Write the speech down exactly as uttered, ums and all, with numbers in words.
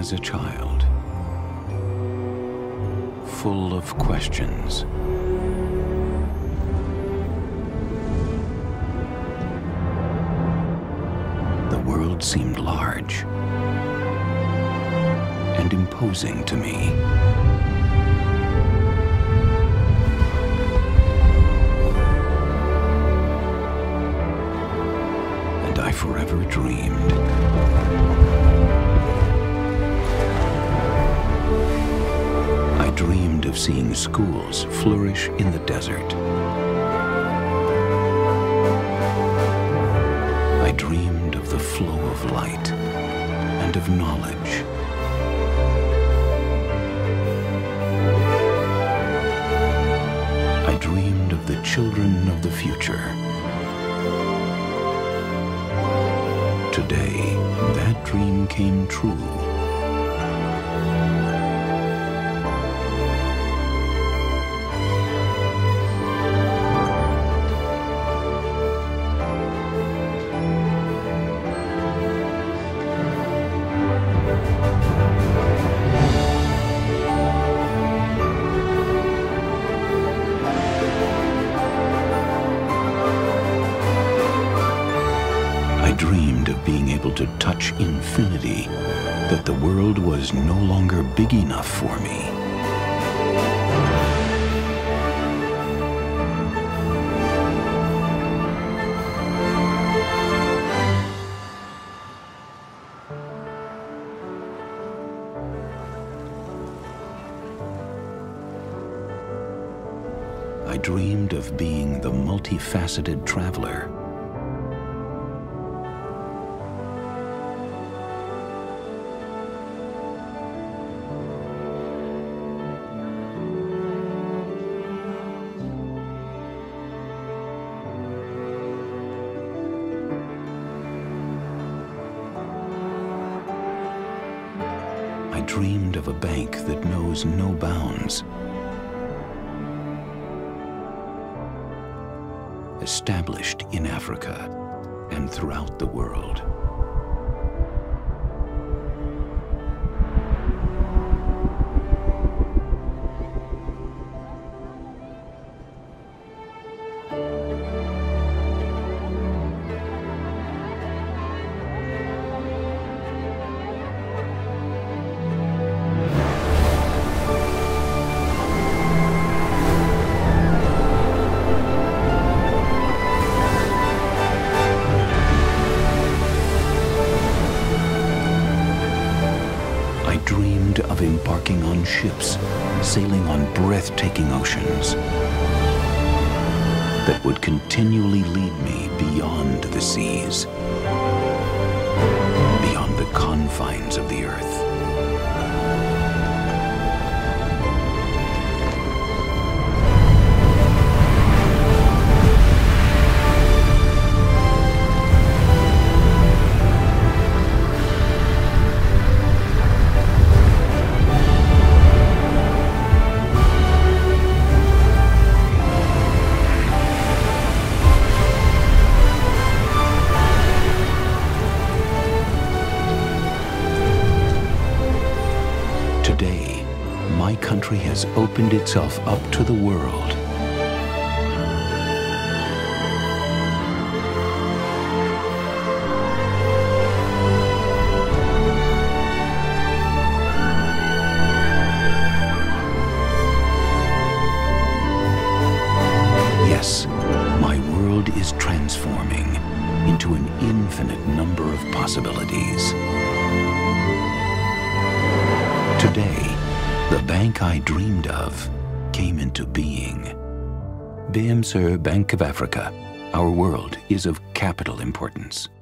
was a child, full of questions. The world seemed large and imposing to me. And I forever dreamed. I dreamed of seeing schools flourish in the desert. I dreamed of the flow of light and of knowledge. I dreamed of the children of the future. Today, that dream came true. I dreamed of being able to touch infinity, that the world was no longer big enough for me. I dreamed of being the multifaceted traveler. I dreamed of a bank that knows no bounds, established in Africa and throughout the world. I dreamed of embarking on ships, sailing on breathtaking oceans that would continually lead me beyond the seas, beyond the confines of the earth. Today, my country has opened itself up to the world. Yes, my world is transforming into an infinite number of possibilities. Today, the bank I dreamed of came into being. B M S Bank of Africa. Our world is of capital importance.